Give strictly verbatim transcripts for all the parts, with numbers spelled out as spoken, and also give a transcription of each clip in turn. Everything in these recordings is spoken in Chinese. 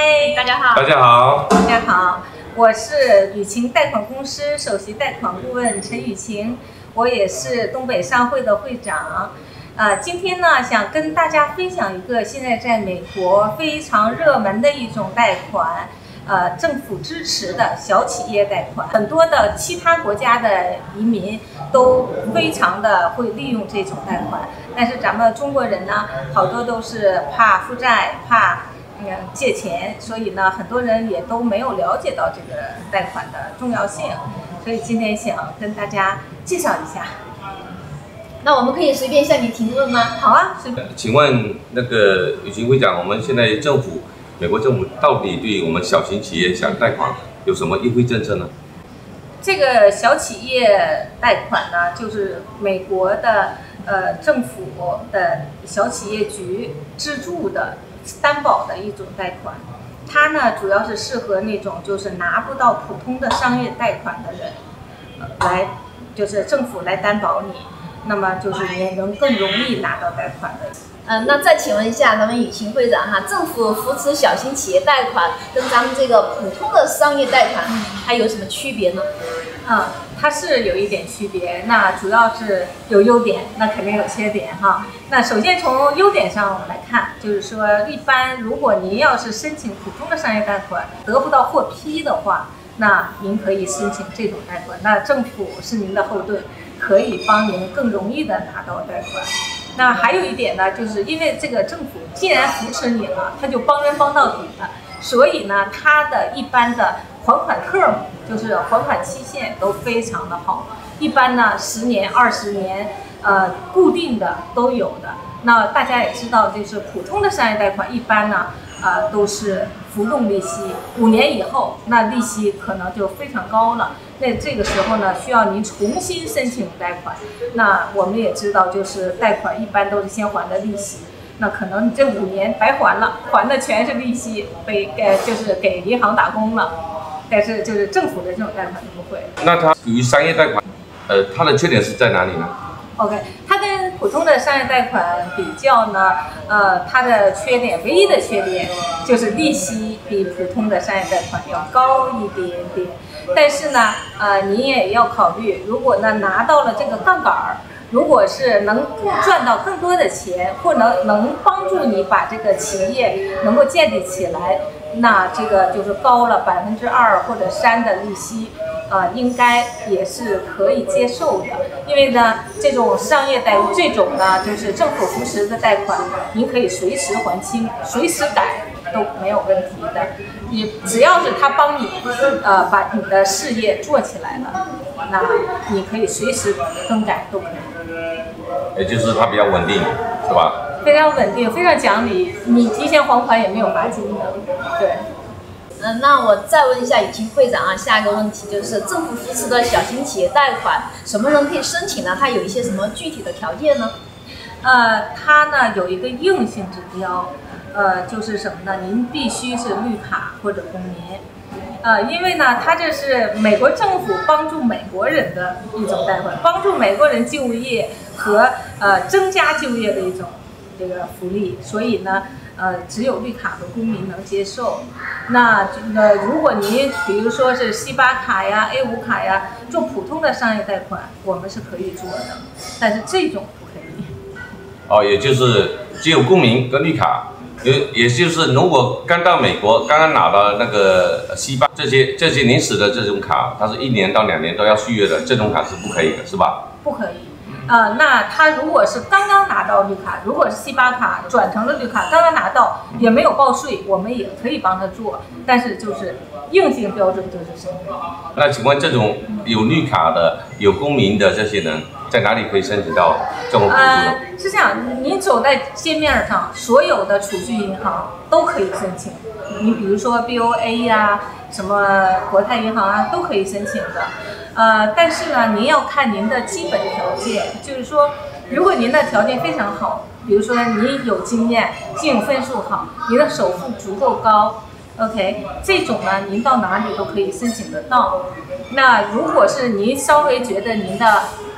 嗨，大家好。 大家好。 大家好，我是雨晴贷款公司首席贷款顾问陈雨晴，我也是东北商会的会长。呃，今天呢，想跟大家分享一个现在在美国非常热门的一种贷款。 呃，政府支持的小企业贷款，很多的其他国家的移民都非常的会利用这种贷款，但是咱们中国人呢，好多都是怕负债，怕嗯借钱，所以呢，很多人也都没有了解到这个贷款的重要性，所以今天想跟大家介绍一下。 那我们可以随便向你提问吗？ 好啊，随便。 请问那个雨晴会长，我们现在政府。 美国政府到底对我们小型企业想贷款有什么优惠政策呢？ 这个小企业贷款呢，就是美国的呃政府的小企业局资助的担保的一种贷款。它呢，主要是适合那种就是拿不到普通的商业贷款的人，呃、来就是政府来担保你，那么就是你能更容易拿到贷款的。 嗯、呃，那再请问一下咱们雨晴会长哈，政府扶持小型企业贷款跟咱们这个普通的商业贷款还有什么区别呢？ 嗯，它是有一点区别，那主要是有优点，那肯定有缺点哈。那首先从优点上我们来看，就是说，一般如果您要是申请普通的商业贷款得不到获批的话，那您可以申请这种贷款，那政府是您的后盾，可以帮您更容易的拿到贷款。 那还有一点呢，就是因为这个政府既然扶持你了，他就帮人帮到底了，所以呢，它的一般的还款 term 就是还款期限都非常的好，一般呢十年、二十年，呃，固定的都有的。那大家也知道，就是普通的商业贷款一般呢，呃，都是浮动利息，五年以后那利息可能就非常高了。 那这个时候呢，需要您重新申请贷款。那我们也知道，就是贷款一般都是先还的利息，那可能你这五年白还了，还的全是利息，被呃就是给银行打工了。但是就是政府的这种贷款就不会。 那它属于商业贷款，呃，它的缺点是在哪里呢 ？OK， 它跟普通的商业贷款比较呢，呃，它的缺点，唯一的缺点就是利息比普通的商业贷款要高一点点。 但是呢，呃，你也要考虑，如果呢拿到了这个杠杆儿，如果是能赚到更多的钱，或能能帮助你把这个企业能够建立起来，那这个就是高了百分之二或者三的利息，呃，应该也是可以接受的。因为呢，这种商业贷这种呢就是政府扶持的贷款，您可以随时还清，随时改。 都没有问题的，你只要是他帮你，呃，把你的事业做起来了，那你可以随时更改都可以。 也就是它比较稳定，是吧？ 非常稳定，非常讲理，你提前还款也没有罚金的，对。 嗯，那我再问一下雨晴会长啊，下一个问题就是政府扶持的小型企业贷款，什么人可以申请呢？它有一些什么具体的条件呢？ 呃，它呢有一个硬性指标。 呃，就是什么呢？您必须是绿卡或者公民，呃，因为呢，它这是美国政府帮助美国人的一种贷款，帮助美国人就业和呃增加就业的一种这个福利，所以呢，呃，只有绿卡和公民能接受。那这个，如果您比如说是 C 八卡呀、A 五卡呀，做普通的商业贷款，我们是可以做的，但是这种不可以。 哦，也就是只有公民跟绿卡。 也也就是如果刚到美国，刚刚拿到那个 C 八这些这些临时的这种卡，它是一年到两年都要续约的，这种卡是不可以的，是吧？ 不可以。呃，那他如果是刚刚拿到绿卡，如果是 C 八卡转成了绿卡，刚刚拿到也没有报税，我们也可以帮他做，但是就是硬性标准就是申请。 那请问这种有绿卡的、有公民的这些人，在哪里可以申请到政府补助呢？ 呃，是这样，您走在街面上，所有的储蓄银行都可以申请。你比如说 B O A 呀、啊，什么国泰银行啊，都可以申请的。呃，但是呢，您要看您的基本条件，就是说，如果您的条件非常好，比如说您有经验，信用分数好，您的首付足够高 ，OK， 这种呢，您到哪里都可以申请得到。那如果是您稍微觉得您的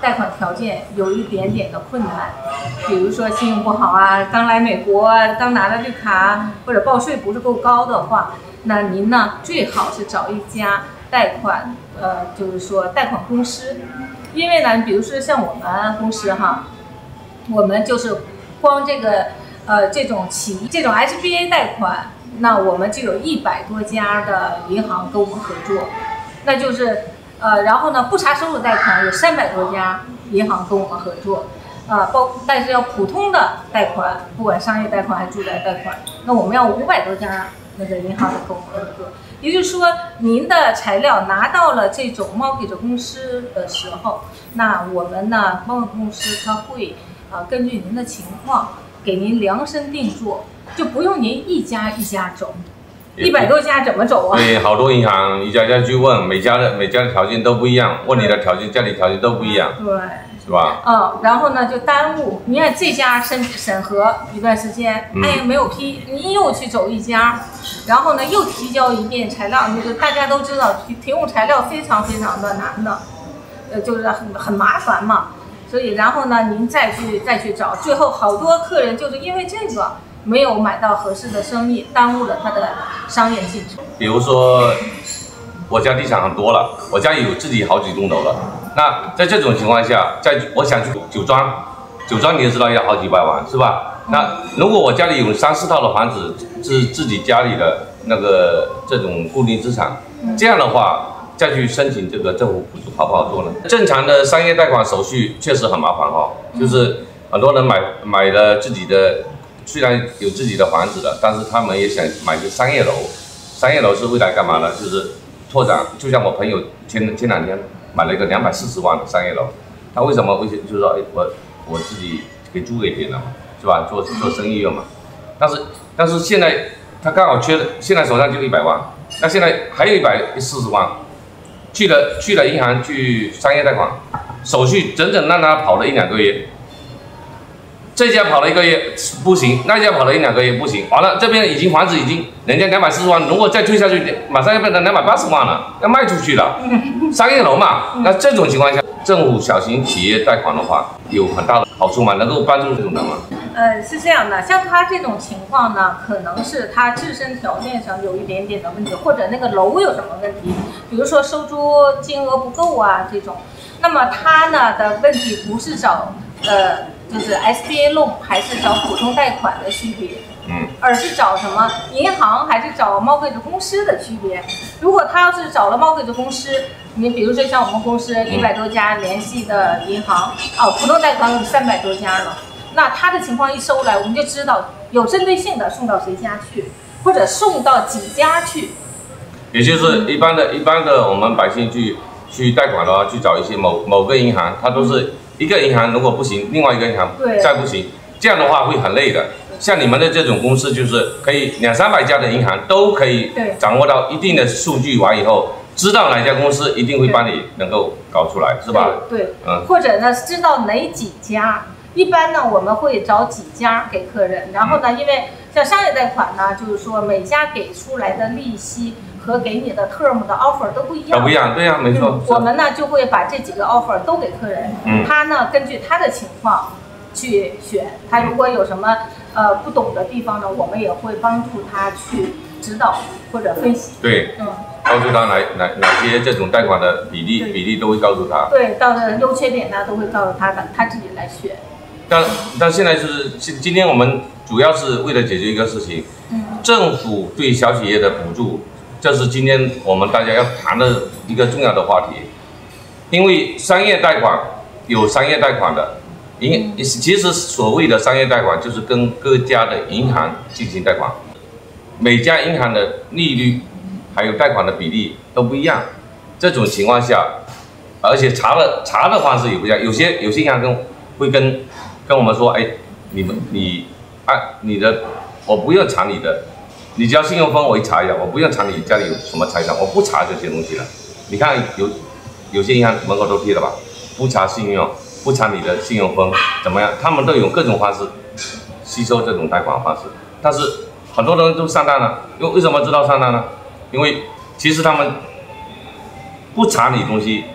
贷款条件有一点点的困难，比如说信用不好啊，刚来美国，刚拿了绿卡，或者报税不是够高的话，那您呢最好是找一家贷款，呃，就是说贷款公司，因为呢，比如说像我们公司哈，我们就是光这个呃这种企业这种 S B A 贷款，那我们就有一百多家的银行跟我们合作，那就是。呃，然后呢，不查收入贷款有三百多家银行跟我们合作，呃，包但是要普通的贷款，不管商业贷款还是住宅贷款，那我们要五百多家那个银行跟我们合作。也就是说，您的材料拿到了这种 mortgage 公司的时候，那我们呢 mortgage 公司它会呃根据您的情况给您量身定做，就不用您一家一家走。一百多家怎么走啊？ 对，好多银行一家家去问，每家的每家的条件都不一样，问你的条件、家里条件都不一样， 对， 是吧？ 嗯，然后呢就耽误。你看这家审审核一段时间， 嗯、 哎呀没有批，你又去走一家，然后呢又提交一遍材料，那个大家都知道提提供材料非常非常的难的，呃，就是很很麻烦嘛。所以然后呢您再去再去找，最后好多客人就是因为这个。没有买到合适的生意，耽误了他的商业进程。 比如说，我家地产很多了，我家有自己好几栋楼了。那在这种情况下，在我想去酒庄，酒庄你也知道要好几百万，是吧？嗯、那如果我家里有三四套的房子是自己家里的那个这种固定资产，嗯、这样的话再去申请这个政府补助好不好做呢？正常的商业贷款手续确实很麻烦哈、哦，就是很多人买买了自己的。虽然有自己的房子了，但是他们也想买个商业楼。商业楼是未来干嘛呢？就是拓展。就像我朋友前前两天买了一个两百四十万的商业楼，他为什么？为什就是说，哎，我我自己可以租给别人嘛，是吧？做做生意用嘛。但是但是现在他刚好缺，现在手上就一百万，那现在还有一百四十万，去了去了银行去商业贷款，手续整整让他跑了一两个月。这家跑了一个月不行，那家跑了一两个月不行，完了这边已经房子已经人家两百四十万，如果再推下去，马上要变成两百八十万了，要卖出去了。商业楼嘛，那这种情况下，政府小型企业贷款的话，有很大的好处嘛，能够帮助这种人嘛。 呃，是这样的，像他这种情况呢，可能是他自身条件上有一点点的问题，或者那个楼有什么问题，比如说收租金额不够啊这种。那么他呢的问题不是找呃。就是 S B A loan 还是找普通贷款的区别，嗯，而是找什么银行还是找 mortgage 公司的区别。如果他要是找了 mortgage 公司，你比如说像我们公司一百多家联系的银行，哦，普通贷款有三百多家了，那他的情况一收来，我们就知道有针对性的送到谁家去，或者送到几家去。 也就是一般的、一般的我们百姓去去贷款的话，去找一些某某个银行，它都是。一个银行如果不行，另外一个银行再不行，这样的话会很累的。像你们的这种公司，就是可以两三百家的银行都可以掌握到一定的数据，完以后知道哪家公司一定会帮你能够搞出来，是吧？ 对，对嗯，或者呢，知道哪几家。一般呢，我们会找几家给客人，然后呢，因为像商业贷款呢，就是说每家给出来的利息和给你的 term 的 offer 都不一样， 都不一样，对呀、啊，没错、嗯。 我们呢就会把这几个 offer 都给客人，嗯，他呢根据他的情况去选，他如果有什么呃不懂的地方呢，我们也会帮助他去指导或者分析。 对，嗯，告诉他哪哪哪些这种贷款的比例比例都会告诉他。 对，到的优缺点呢都会告诉他的，他自己来选。 但但现在是今今天我们主要是为了解决一个事情，嗯，政府对小企业的补助，这是今天我们大家要谈的一个重要的话题。因为商业贷款有商业贷款的，银其实所谓的商业贷款就是跟各家的银行进行贷款，每家银行的利率还有贷款的比例都不一样。这种情况下，而且查的查的方式也不一样，有些有些银行跟会跟跟我们说，哎，你们你按、啊、你的，我不用查你的，你只要信用分我一查一下，我不用查你家里有什么财产，我不查这些东西了。你看有有些银行门口都贴了吧，不查信用，不查你的信用分怎么样？他们都有各种方式吸收这种贷款方式，但是很多人都上当了。因为为什么知道上当呢？因为其实他们不查你东西，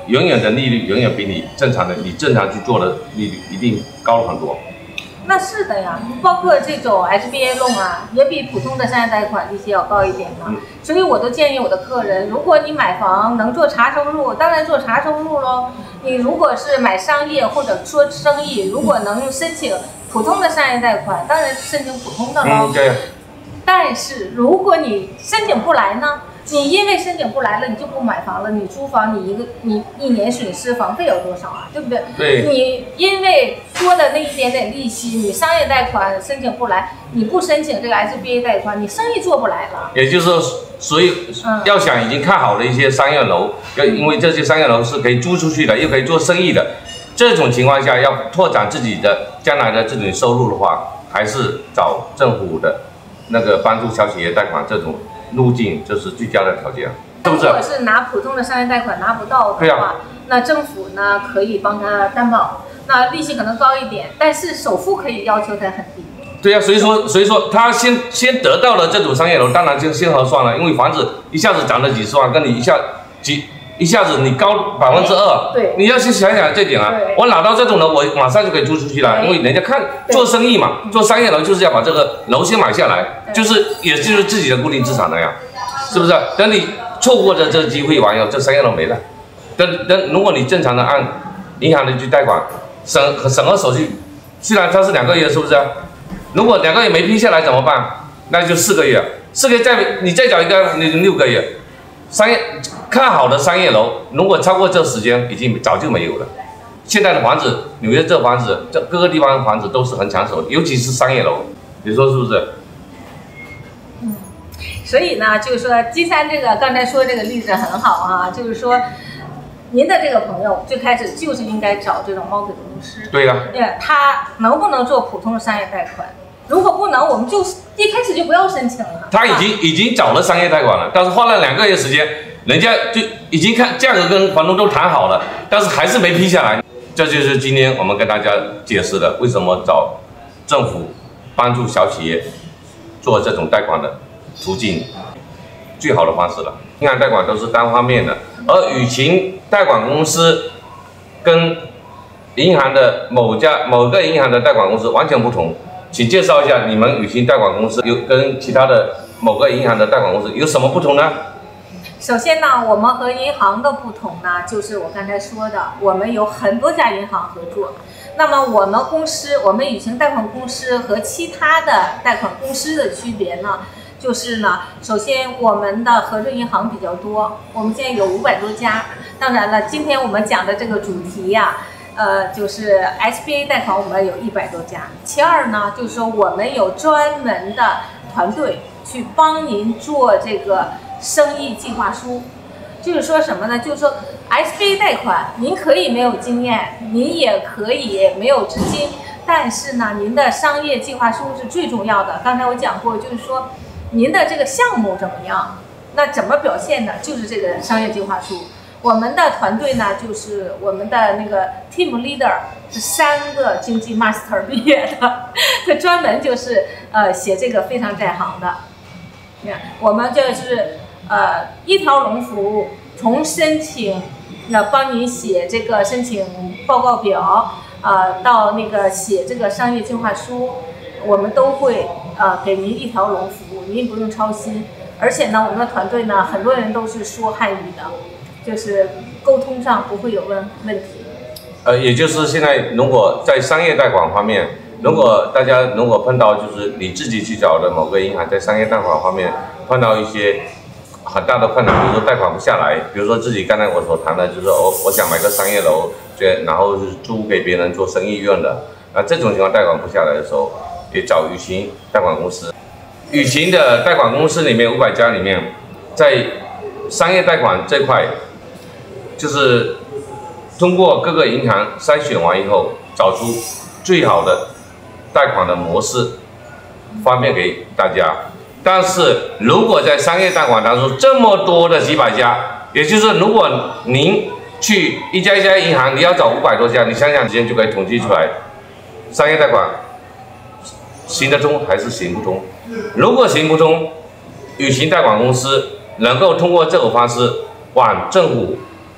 永远的利率永远比你正常的你正常去做的利率一定高了很多。 那是的呀，包括这种 S B A loan 啊，也比普通的商业贷款利息要高一点嘛。嗯、所以我都建议我的客人，如果你买房能做茶收入，当然做茶收入喽。你如果是买商业或者说生意，如果能申请普通的商业贷款，当然是申请普通的喽。 嗯，对。 但是如果你申请不来呢？你因为申请不来了，你就不买房了，你租房你一个你一年损失房费有多少啊？对不对？ 对。 你因为多的那一点点利息，你商业贷款申请不来，你不申请这个 S B A 贷款，你生意做不来了。 也就是说，所以要想已经看好的一些商业楼，要因为这些商业楼是可以租出去的，又可以做生意的，这种情况下要拓展自己的将来的这种收入的话，还是找政府的那个帮助小企业贷款这种路径，这是最佳的条件，是不是？ 如果是拿普通的商业贷款拿不到的话，啊、那政府呢可以帮他担保，那利息可能高一点，但是首付可以要求他很低。 对呀、啊，所以说，所以说他先先得到了这种商业楼，当然就先核算了，因为房子一下子涨了几十万，跟你一下几一下子你高百分之二， 对， 你要去想想这点啊。我拿到这种楼，我马上就可以租出去了，因为人家看做生意嘛，做商业楼就是要把这个楼先买下来，就是也就是自己的固定资产了呀，是不是？等你错过了这个机会完以后，这商业楼没了。等等，如果你正常的按银行的去贷款，审审核手续，虽然它是两个月，是不是？如果两个月没批下来怎么办？那就四个月，四个月再你再找一个，你六个月。商业看好的商业楼，如果超过这时间，已经早就没有了。现在的房子，纽约这房子，这各个地方的房子都是很抢手的，尤其是商业楼，你说是不是？ 嗯，所以呢，就是说金山这个刚才说这个例子很好啊，就是说您的这个朋友最开始就是应该找这种猫腿公司。 对呀、 啊。他能不能做普通的商业贷款？如果不能，我们就一开始就不要申请了。 他已经已经找了商业贷款了，但是花了两个月时间，人家就已经看价格跟房东都谈好了，但是还是没批下来。这就是今天我们跟大家解释的，为什么找政府帮助小企业做这种贷款的途径最好的方式了。银行贷款都是单方面的，而雨晴贷款公司跟银行的某家某个银行的贷款公司完全不同。请介绍一下你们雨晴贷款公司有跟其他的某个银行的贷款公司有什么不同呢？ 首先呢，我们和银行的不同呢，就是我刚才说的，我们有很多家银行合作。那么我们公司，我们雨晴贷款公司和其他的贷款公司的区别呢，就是呢，首先我们的合作银行比较多，我们现在有五百多家。当然了，今天我们讲的这个主题呀、啊。呃，就是 S B A 贷款，我们有一百多家。其二呢，就是说我们有专门的团队去帮您做这个生意计划书。就是说什么呢？就是说 S B A 贷款，您可以没有经验，您也可以没有资金，但是呢，您的商业计划书是最重要的。刚才我讲过，就是说您的这个项目怎么样，那怎么表现的，就是这个商业计划书。我们的团队呢，就是我们的那个 team leader 是三个经济 master 毕业的，他专门就是呃写这个非常在行的。我们就是呃一条龙服务，从申请，那帮你写这个申请报告表，呃到那个写这个商业计划书，我们都会呃给您一条龙服务，您不用操心。而且呢，我们的团队呢，很多人都是说汉语的。就是沟通上不会有问问题。 呃，也就是现在，如果在商业贷款方面，如果大家如果碰到就是你自己去找的某个银行在商业贷款方面碰到一些很大的困难，比如说贷款不下来，比如说自己刚才我所谈的，就是我我想买个商业楼，然后是租给别人做生意用的，那这种情况贷款不下来的时候，也找雨晴贷款公司。雨晴的贷款公司里面五百家里面，在商业贷款这块。就是通过各个银行筛选完以后，找出最好的贷款的模式，方便给大家。但是如果在商业贷款当中这么多的几百家，也就是如果您去一家一家银行，你要找五百多家，你想想时间就可以统计出来，商业贷款行得通还是行不通。如果行不通，雨晴贷款公司能够通过这种方式往政府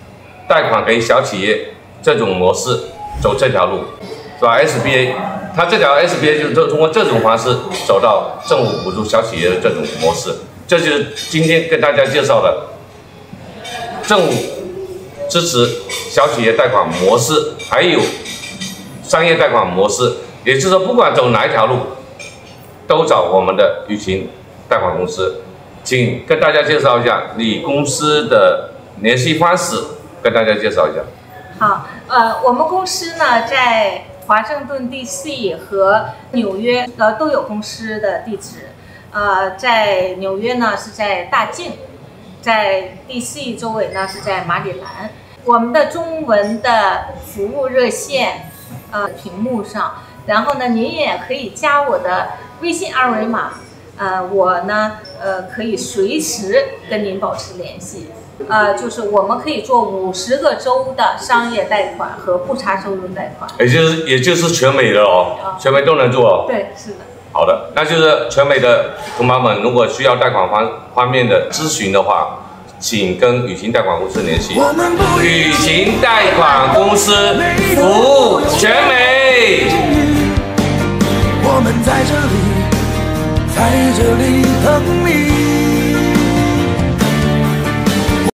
贷款给小企业这种模式走这条路，是吧 ？S B A， 它这条 S B A 就是通过这种方式走到政府补助小企业的这种模式，这就是今天跟大家介绍的政府支持小企业贷款模式，还有商业贷款模式。也就是说，不管走哪一条路，都找我们的雨晴贷款公司。请跟大家介绍一下你公司的联系方式，跟大家介绍一下。 好，呃，我们公司呢在华盛顿 D C 和纽约呃都有公司的地址。呃，在纽约呢是在大境，在 D C 周围呢是在马里兰。我们的中文的服务热线，呃，屏幕上，然后呢，您也可以加我的微信二维码。呃，我呢，呃，可以随时跟您保持联系。呃，就是我们可以做五十个州的商业贷款和不查收入贷款， 也就是也就是全美的哦， 哦全美都能做哦。 对，是的。 好的，那就是全美的同胞们，如果需要贷款方方面的咨询的话，请跟雨晴贷款公司联系。雨晴贷款公司服务全美。 我们在这里。在这里等你。